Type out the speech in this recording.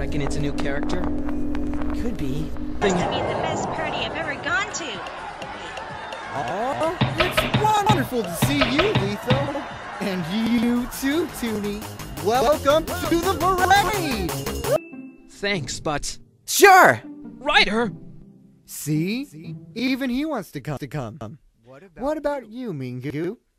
reckon it's a new character? Could be. Must have been the best party I've ever gone to. Oh, it's wonderful to see you, Letho. And you too, Toonie. Welcome to the parade! Thanks, but... Sure! Ryder! See? Even he wants to come. What about you, Mingu?